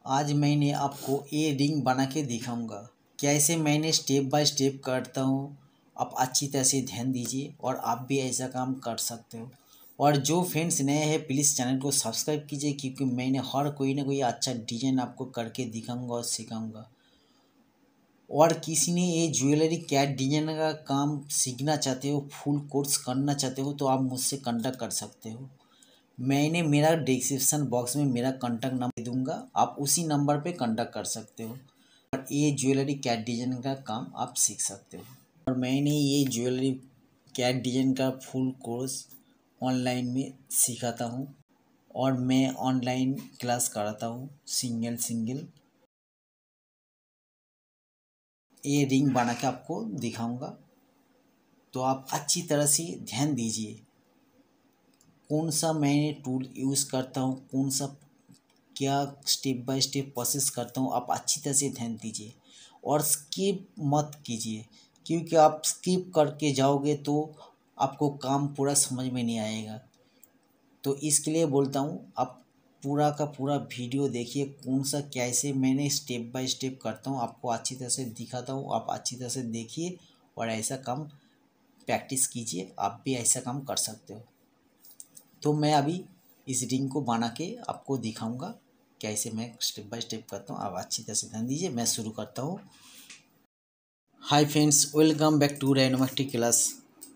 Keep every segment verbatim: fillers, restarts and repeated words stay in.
आज मैंने आपको ये रिंग बना के दिखाऊंगा। कैसे मैंने स्टेप बाय स्टेप करता हूँ, आप अच्छी तरह से ध्यान दीजिए और आप भी ऐसा काम कर सकते हो। और जो फ्रेंड्स नए हैं प्लीज़ चैनल को सब्सक्राइब कीजिए, क्योंकि मैंने हर कोई ना कोई अच्छा डिजाइन आपको करके दिखाऊंगा और सिखाऊंगा। और किसी ने ये ज्वेलरी कैट डिजाइन का काम सीखना चाहते हो, फुल कोर्स करना चाहते हो, तो आप मुझसे कांटेक्ट कर सकते हो। मैंने मेरा डिस्क्रिप्शन बॉक्स में मेरा कांटेक्ट नंबर दे दूंगा, आप उसी नंबर पे कांटेक्ट कर सकते हो और ये ज्वेलरी कैट डिजाइन का काम आप सीख सकते हो। और मैंने ये ज्वेलरी कैट डिजाइन का फुल कोर्स ऑनलाइन में सिखाता हूँ और मैं ऑनलाइन क्लास कराता हूँ सिंगल सिंगल। ये रिंग बना के आपको दिखाऊंगा, तो आप अच्छी तरह से ध्यान दीजिए कौन सा मैंने टूल यूज़ करता हूँ, कौन सा क्या स्टेप बाय स्टेप प्रोसेस करता हूँ। आप अच्छी तरह से ध्यान दीजिए और स्किप मत कीजिए, क्योंकि आप स्किप करके जाओगे तो आपको काम पूरा समझ में नहीं आएगा। तो इसके लिए बोलता हूँ आप पूरा का पूरा वीडियो देखिए, कौन सा कैसे मैंने स्टेप बाय स्टेप करता हूँ आपको अच्छी तरह से दिखाता हूँ। आप अच्छी तरह से देखिए और ऐसा काम प्रैक्टिस कीजिए, आप भी ऐसा काम कर सकते हो। तो मैं अभी इस रिंग को बना के आपको दिखाऊंगा कैसे मैं स्टेप बाय स्टेप करता हूँ। आप अच्छी तरह से ध्यान दीजिए, मैं शुरू करता हूँ। Hi friends, welcome back to rhinometric class.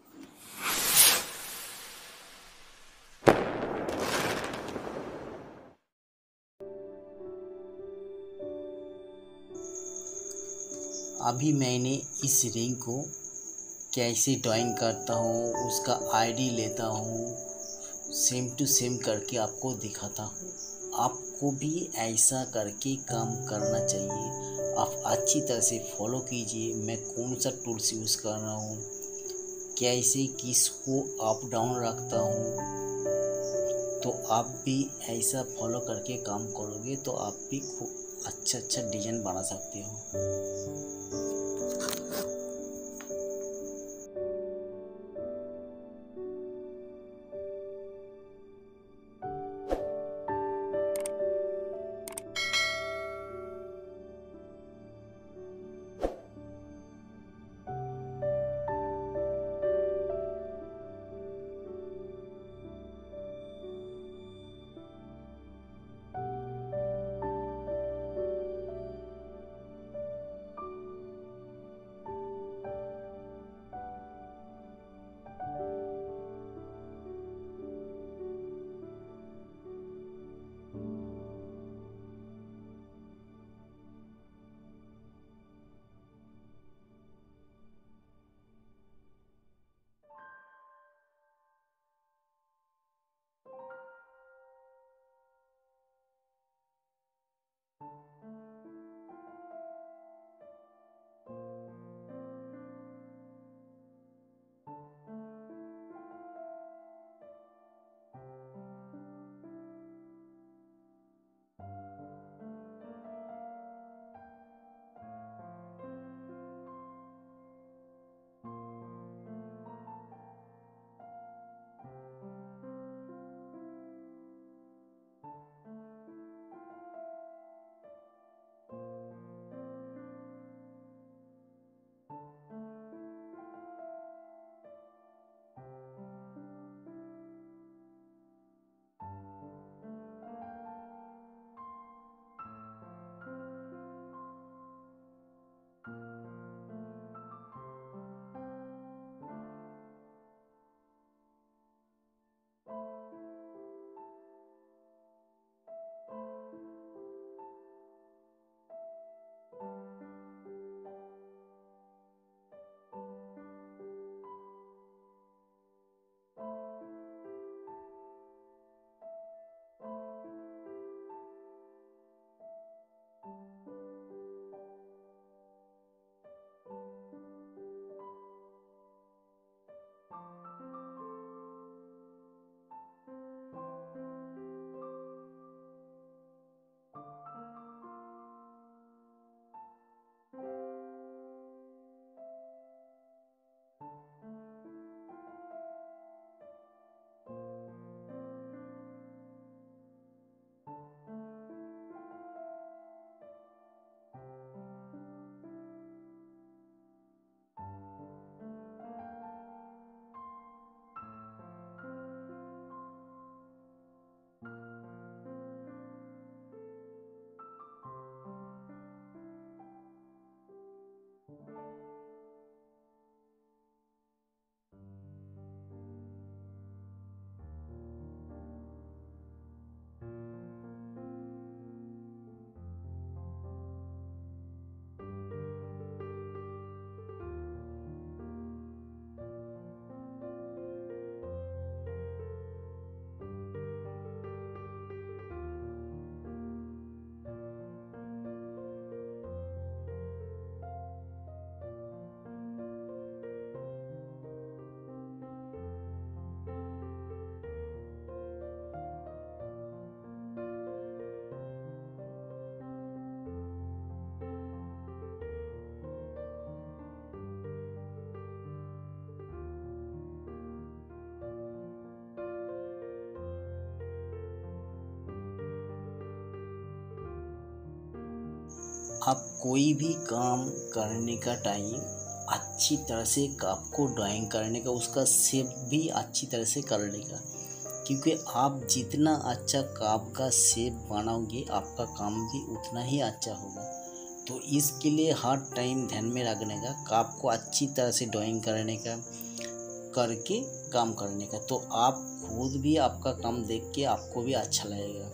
अभी मैंने इस रिंग को कैसे ड्राइंग करता हूँ, उसका आईडी लेता हूँ, सेम टू सेम करके आपको दिखाता हूँ। आपको भी ऐसा करके काम करना चाहिए। आप अच्छी तरह से फॉलो कीजिए, मैं कौन सा टूल्स यूज़ कर रहा हूँ, कैसे किसको अप डाउन रखता हूँ। तो आप भी ऐसा फॉलो करके काम करोगे तो आप भी खूब अच्छा अच्छा डिज़ाइन बना सकते हो। आप कोई भी काम करने का टाइम अच्छी तरह से आपको ड्राइंग करने का, उसका शेप भी अच्छी तरह से कर लेगा, क्योंकि आप जितना अच्छा काप का शेप बनाओगे आपका काम भी उतना ही अच्छा होगा। तो इसके लिए हर टाइम ध्यान में रखने का, काप को अच्छी तरह से ड्राइंग करने का, करके काम करने का। तो आप खुद भी आपका काम देख के आपको भी अच्छा लगेगा।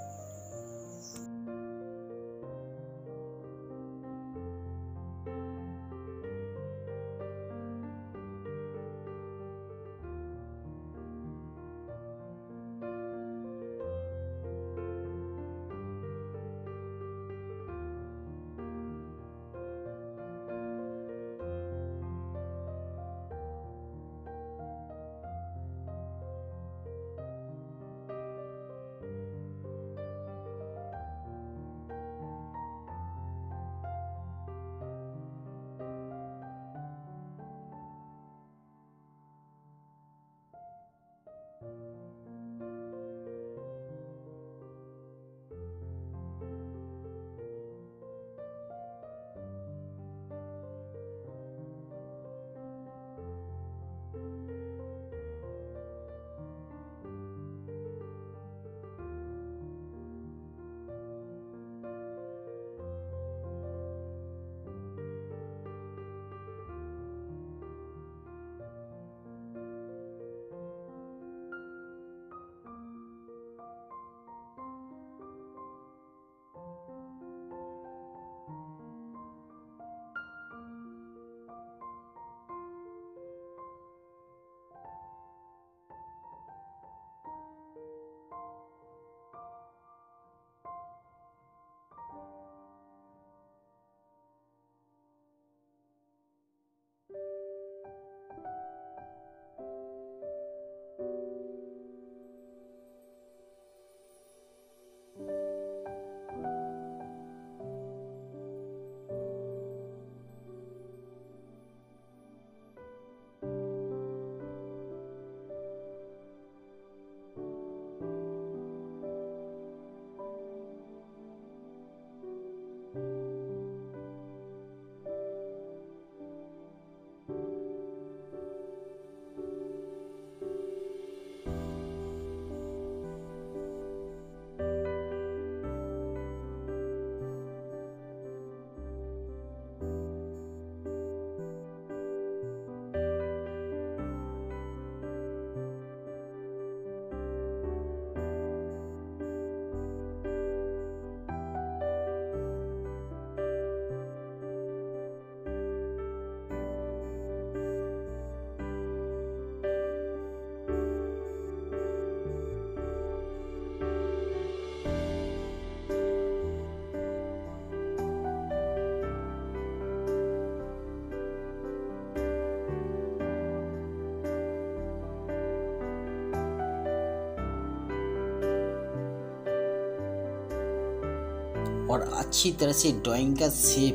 और अच्छी तरह से ड्राइंग का शेप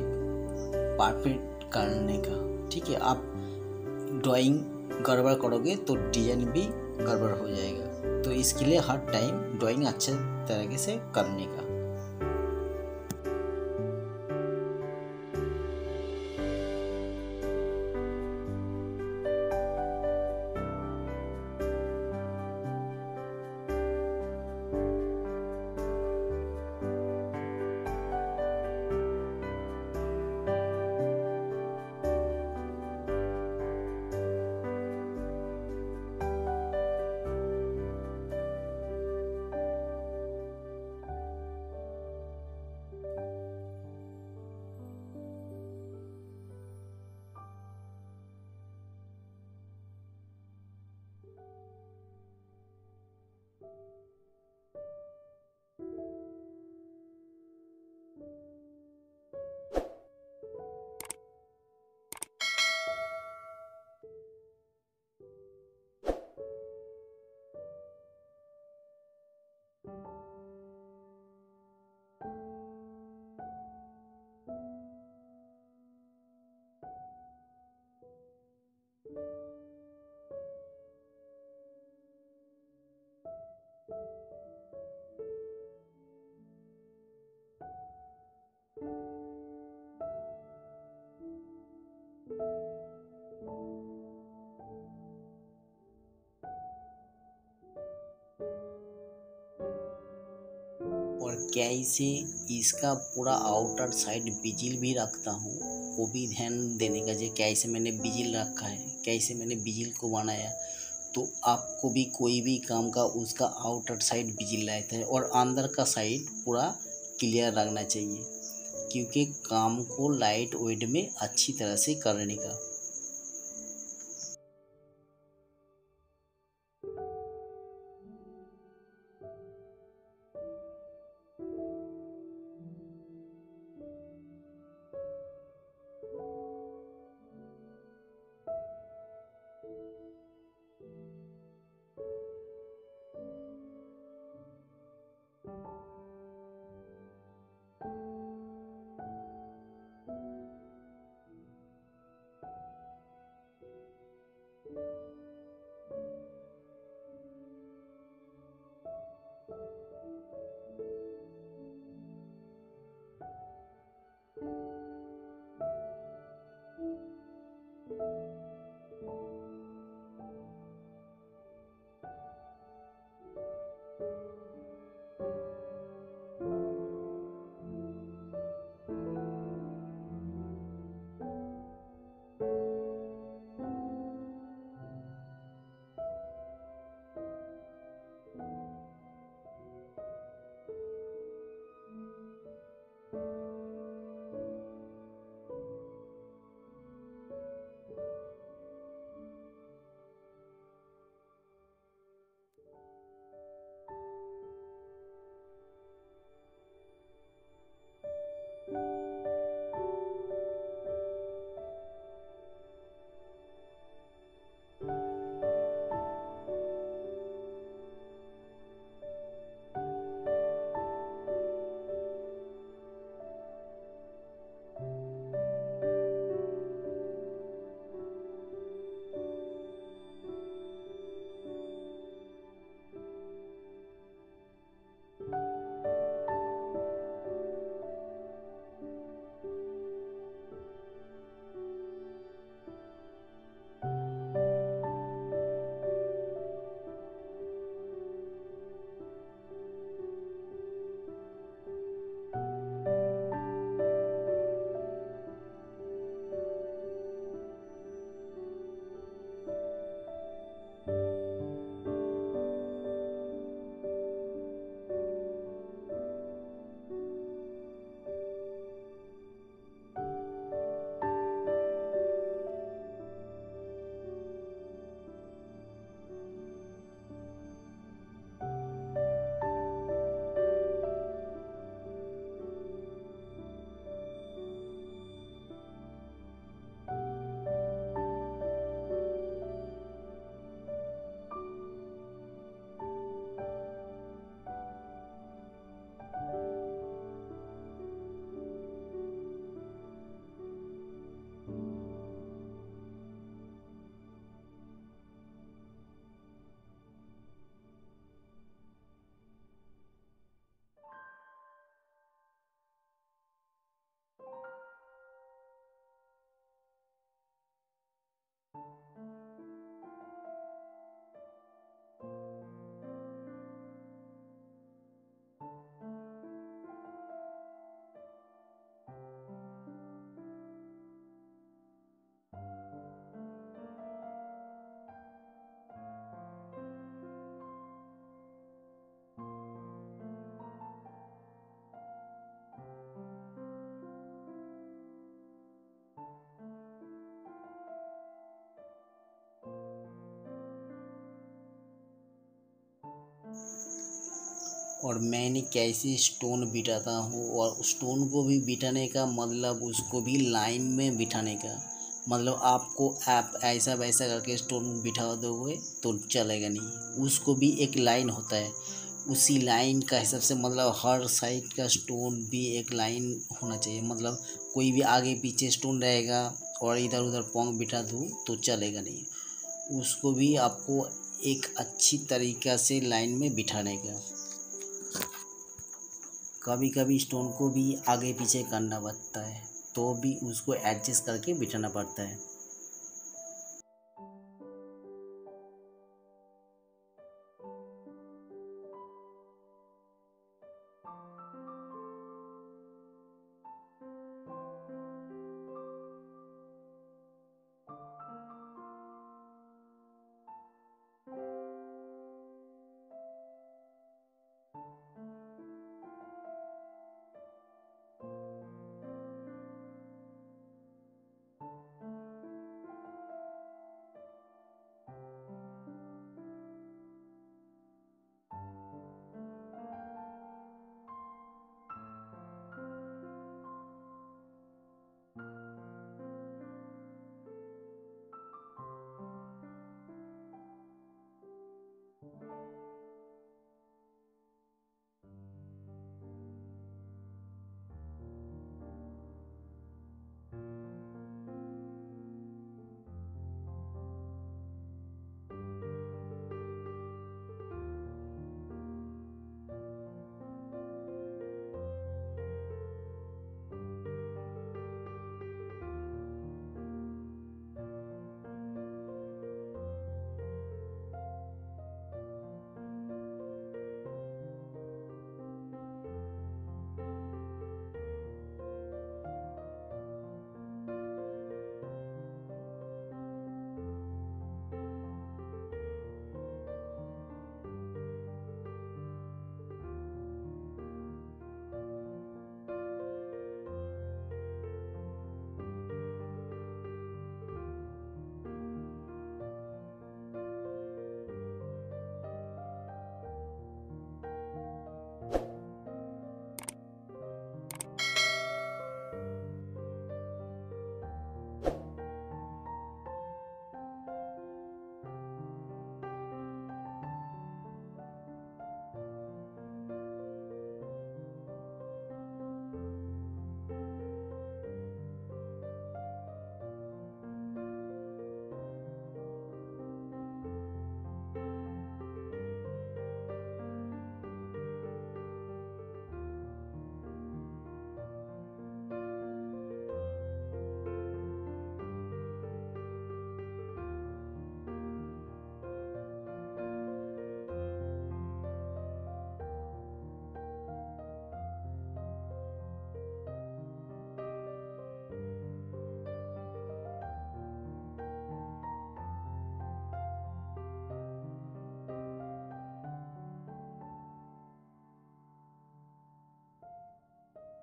परफेक्ट करने का। ठीक है, आप ड्राइंग गड़बड़ करोगे तो डिजाइन भी गड़बड़ हो जाएगा। तो इसके लिए हर टाइम ड्राइंग अच्छे तरीके से करने का। कैसे इसका पूरा आउटर साइड बिजिल भी रखता हूँ, वो भी ध्यान देने का। जो कैसे मैंने बिजिल रखा है, कैसे मैंने बिजिल को बनाया, तो आपको भी कोई भी काम का उसका आउटर साइड बिजिल रहता है और अंदर का साइड पूरा क्लियर रखना चाहिए, क्योंकि काम को लाइट वेट में अच्छी तरह से करने का। और मैंने कैसे स्टोन बिठाता हूँ, और स्टोन को भी बिठाने का मतलब उसको भी लाइन में बिठाने का मतलब, आपको आप ऐसा वैसा करके स्टोन बिठा दोगे तो चलेगा नहीं, उसको भी एक लाइन होता है, उसी लाइन का हिसाब से मतलब हर साइड का स्टोन भी एक लाइन होना चाहिए। मतलब कोई भी आगे पीछे स्टोन रहेगा और इधर उधर पोंग बिठा दूँ तो चलेगा नहीं, उसको भी आपको एक अच्छी तरीक़ा से लाइन में बिठाने का। कभी कभी स्टोन को भी आगे पीछे करना पड़ता है, तो भी उसको एडजस्ट करके बिठाना पड़ता है।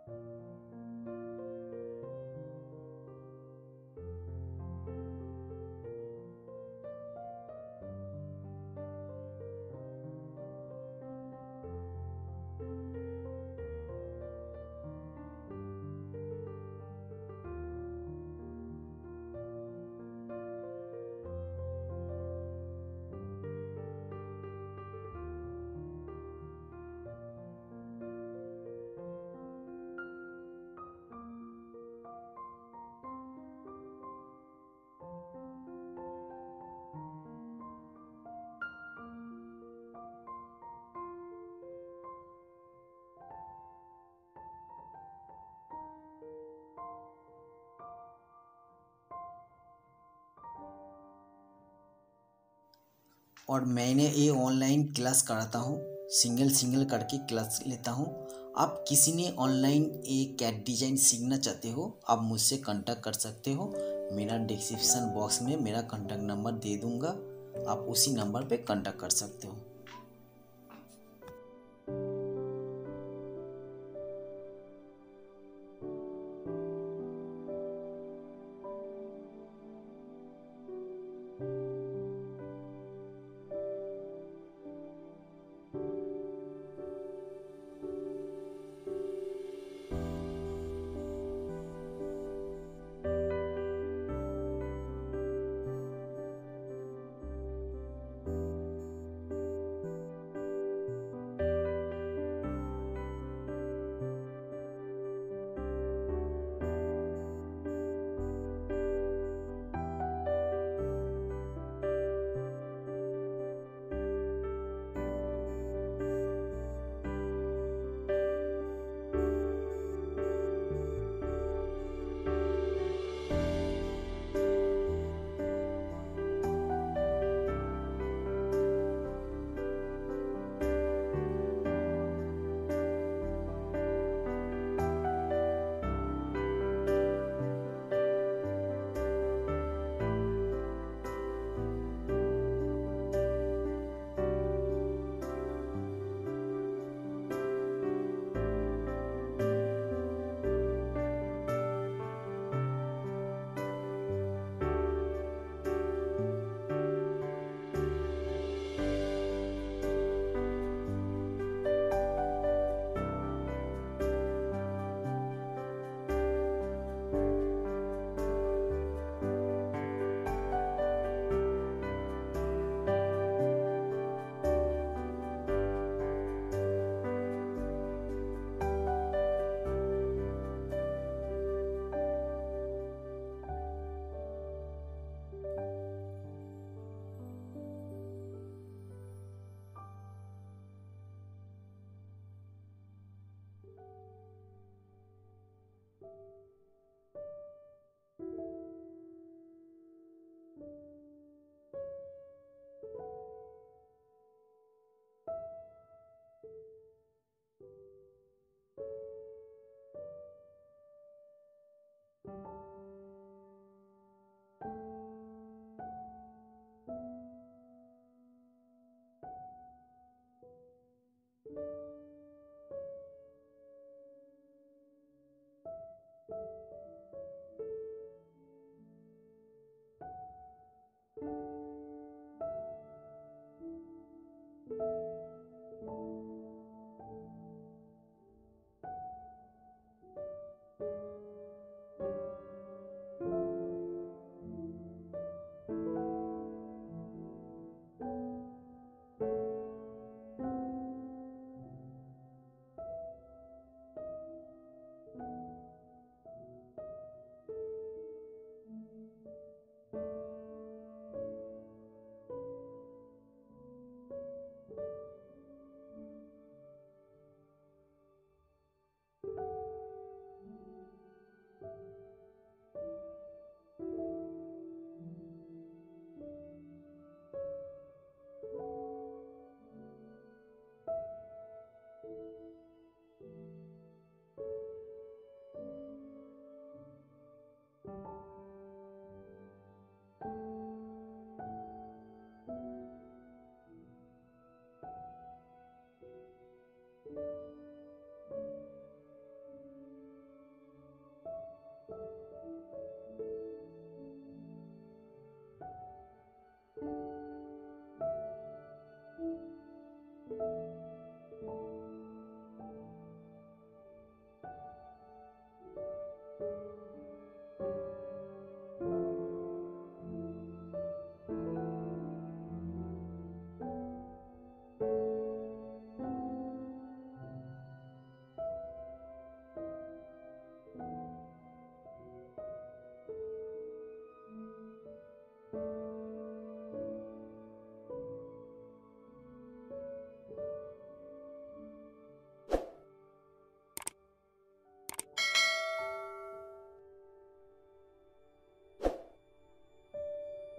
और मैंने ये ऑनलाइन क्लास कराता हूँ, सिंगल सिंगल करके क्लास लेता हूँ। आप किसी ने ऑनलाइन एक कैट डिज़ाइन सीखना चाहते हो, आप मुझसे कांटेक्ट कर सकते हो। मेरा डिस्क्रिप्शन बॉक्स में मेरा कांटेक्ट नंबर दे दूँगा, आप उसी नंबर पे कांटेक्ट कर सकते हो।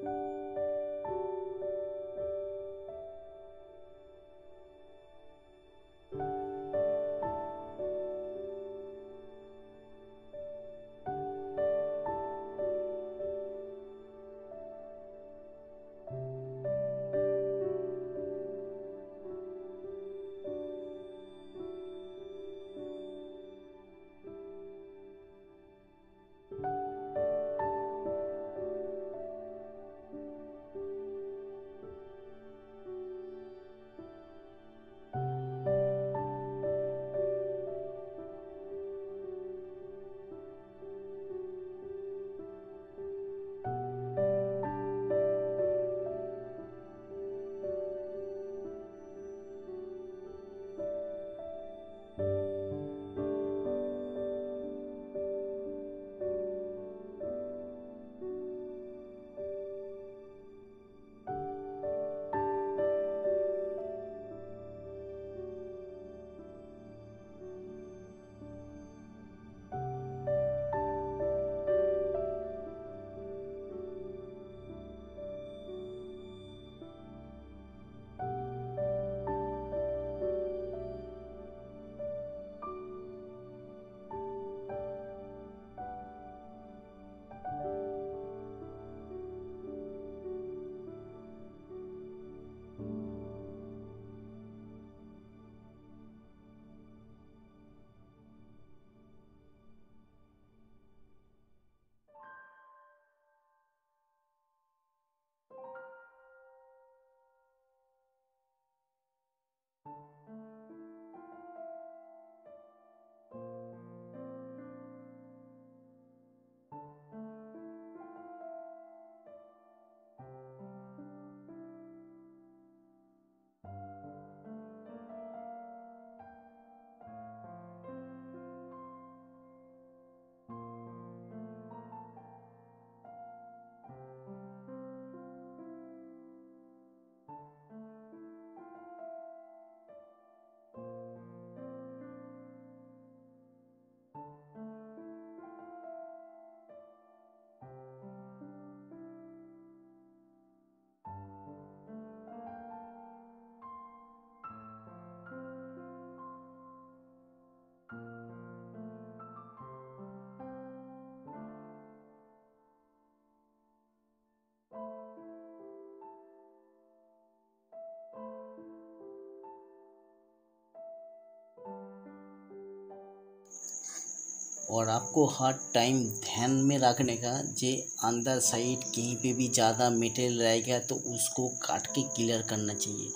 और आपको हर टाइम ध्यान में रखने का, जे अंदर साइड कहीं पे भी ज़्यादा मटेरियल रहेगा तो उसको काट के क्लियर करना चाहिए।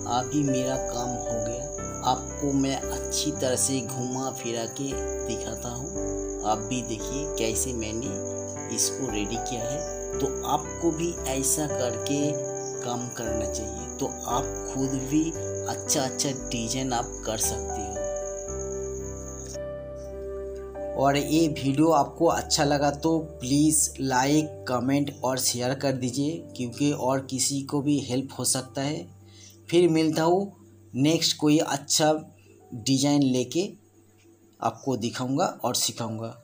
अभी मेरा काम हो गया। आपको मैं अच्छी तरह से घुमा फिरा के दिखाता हूँ। आप भी देखिए कैसे मैंने इसको रेडी किया है। तो आपको भी ऐसा करके काम करना चाहिए, तो आप खुद भी अच्छा अच्छा डिजाइन आप कर सकते हो। और ये वीडियो आपको अच्छा लगा तो प्लीज़ लाइक, कमेंट और शेयर कर दीजिए, क्योंकि और किसी को भी हेल्प हो सकता है। फिर मिलता हूँ नेक्स्ट कोई अच्छा डिज़ाइन लेके, आपको दिखाऊंगा और सिखाऊंगा।